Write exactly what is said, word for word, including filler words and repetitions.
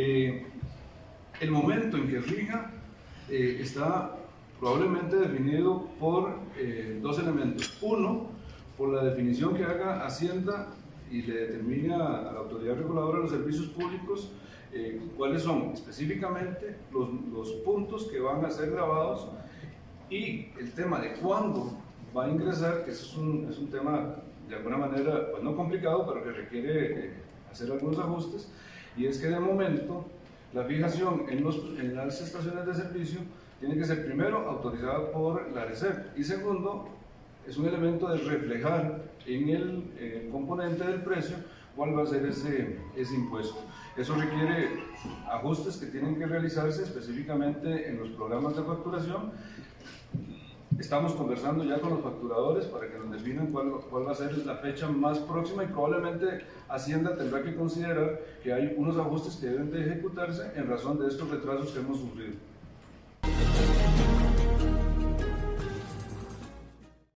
Eh, el momento en que rija eh, está probablemente definido por eh, dos elementos. Uno, por la definición que haga Hacienda y le determina a la autoridad reguladora de los servicios públicos eh, cuáles son específicamente los, los puntos que van a ser grabados, y el tema de cuándo va a ingresar, que eso es un, es un tema de alguna manera pues no complicado, pero que requiere eh, hacer algunos ajustes, y es que de momento la fijación en, los, en las estaciones de servicio tiene que ser primero autorizada por la ARECEP, y segundo es un elemento de reflejar en el eh, componente del precio cuál va a ser ese, ese impuesto. Eso requiere ajustes que tienen que realizarse específicamente en los programas de facturación. Estamos conversando ya con los facturadores para que nos definan cuál, cuál va a ser la fecha más próxima, y probablemente Hacienda tendrá que considerar que hay unos ajustes que deben de ejecutarse en razón de estos retrasos que hemos sufrido.